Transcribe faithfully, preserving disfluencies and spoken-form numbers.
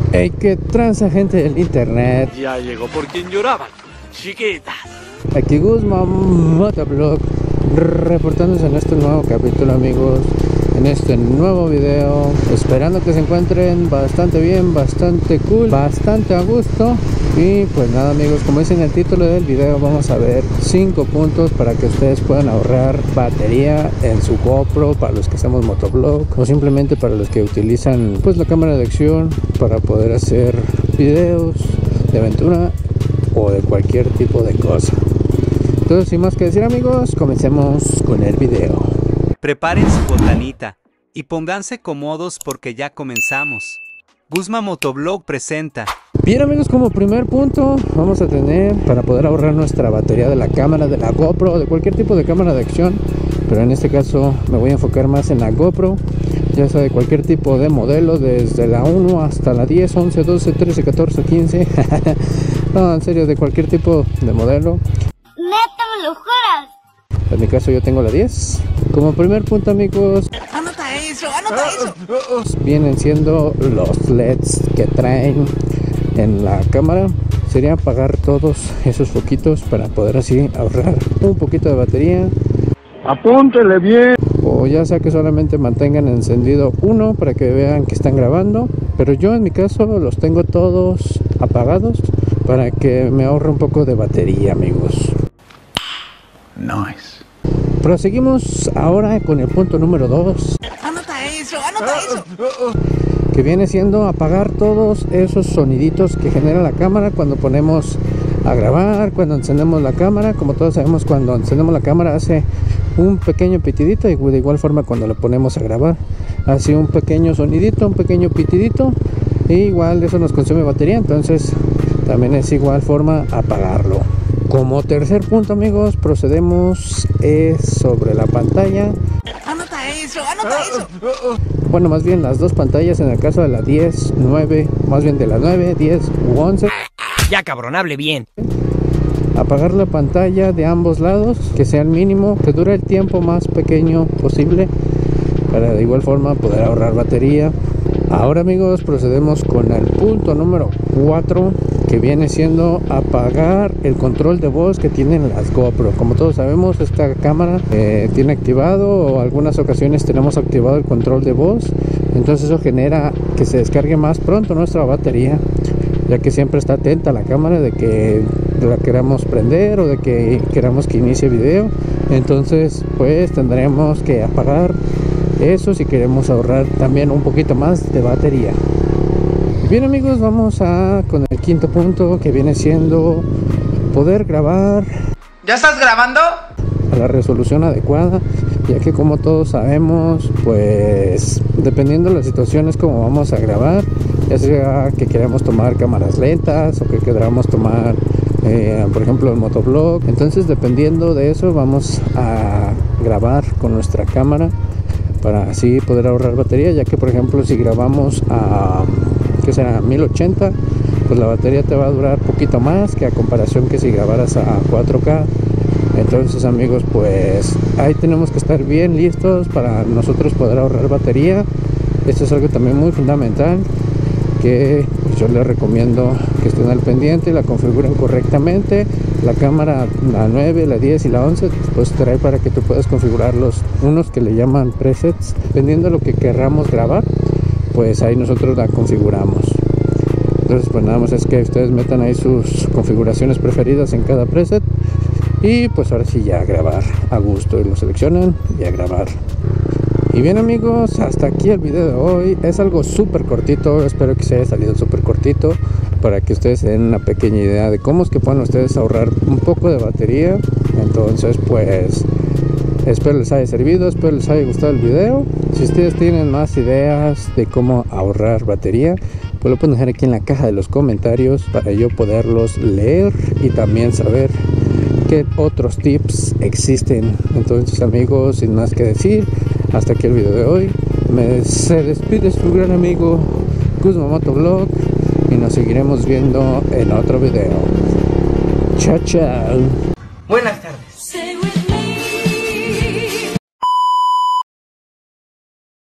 Hey, qué transa, gente del internet. Ya llegó por quien lloraban, chiquitas. Aquí Guzma Motovlog, reportándose en este nuevo capítulo, amigos, en este nuevo video, esperando que se encuentren bastante bien, bastante cool, bastante a gusto. Y pues nada, amigos, como dice en el título del video, vamos a ver cinco puntos para que ustedes puedan ahorrar batería en su GoPro, para los que hacemos motovlog o simplemente para los que utilizan pues la cámara de acción para poder hacer videos de aventura o de cualquier tipo de cosa. Entonces, sin más que decir, amigos, comencemos con el video. Preparen su botanita y pónganse cómodos porque ya comenzamos. Guzma Motovlog presenta. Bien, amigos, como primer punto vamos a tener para poder ahorrar nuestra batería de la cámara, de la GoPro, de cualquier tipo de cámara de acción, pero en este caso me voy a enfocar más en la GoPro, ya sea de cualquier tipo de modelo, desde la uno hasta la diez, once, doce, trece, catorce, quince. No, en serio, de cualquier tipo de modelo. ¿Neta me lo juras? En mi caso yo tengo la diez. Como primer punto, amigos, ¡Anota eso! ¡Anota eso! vienen siendo los L E Ds que traen en la cámara. Sería apagar todos esos foquitos para poder así ahorrar un poquito de batería. Apúntele bien. O ya sea que solamente mantengan encendido uno para que vean que están grabando, pero yo en mi caso los tengo todos apagados para que me ahorre un poco de batería, amigos. Nice. Proseguimos ahora con el punto número dos, ¡Anota eso! ¡Anota eso! que viene siendo apagar todos esos soniditos que genera la cámara cuando ponemos a grabar, cuando encendemos la cámara. Como todos sabemos, cuando encendemos la cámara hace un pequeño pitidito, y de igual forma cuando lo ponemos a grabar hace un pequeño sonidito, un pequeño pitidito, y igual eso nos consume batería, entonces también es igual forma apagarlo. Como tercer punto, amigos, procedemos es sobre la pantalla. ¡Anota eso! ¡Anota eso! Bueno, más bien las dos pantallas en el caso de la diez, nueve, más bien de la nueve, diez u once. Ya, cabrón, hable bien. Apagar la pantalla de ambos lados, que sea el mínimo, que dure el tiempo más pequeño posible, para de igual forma poder ahorrar batería. Ahora, amigos, procedemos con el punto número cuatro, que viene siendo apagar el control de voz que tienen las GoPro. Como todos sabemos, esta cámara eh, tiene activado, o algunas ocasiones tenemos activado el control de voz, entonces eso genera que se descargue más pronto nuestra batería, ya que siempre está atenta la cámara de que la queramos prender o de que queramos que inicie video. Entonces pues tendremos que apagar eso si queremos ahorrar también un poquito más de batería. Bien, amigos, vamos a con el quinto punto, que viene siendo poder grabar. ¿Ya estás grabando? A la resolución adecuada, ya que como todos sabemos, pues dependiendo de las situaciones como vamos a grabar, ya sea que queramos tomar cámaras lentas o que queramos tomar eh, por ejemplo el motovlog, entonces dependiendo de eso vamos a grabar con nuestra cámara para así poder ahorrar batería, ya que por ejemplo si grabamos a que será mil ochenta, pues la batería te va a durar poquito más que a comparación que si grabaras a cuatro K. Entonces, amigos, pues ahí tenemos que estar bien listos para nosotros poder ahorrar batería. Esto es algo también muy fundamental, que pues, yo les recomiendo que estén al pendiente y la configuren correctamente. La cámara, la nueve, la diez y la once, pues trae para que tú puedas configurar los unos que le llaman presets, dependiendo de lo que querramos grabar, pues ahí nosotros la configuramos. Entonces pues nada más es que ustedes metan ahí sus configuraciones preferidas en cada preset, y pues ahora sí ya a grabar a gusto, y lo seleccionan y a grabar. Y bien, amigos, hasta aquí el video de hoy. Es algo súper cortito, espero que se haya salido súper cortito para que ustedes se den una pequeña idea de cómo es que pueden ustedes ahorrar un poco de batería. Entonces pues espero les haya servido, espero les haya gustado el video. Si ustedes tienen más ideas de cómo ahorrar batería, pues lo pueden dejar aquí en la caja de los comentarios para yo poderlos leer y también saber qué otros tips existen. Entonces, amigos, sin más que decir, hasta aquí el video de hoy. Me se despide su gran amigo Guzma Motovlog, y nos seguiremos viendo en otro video. Chao, chao. Buenas tardes.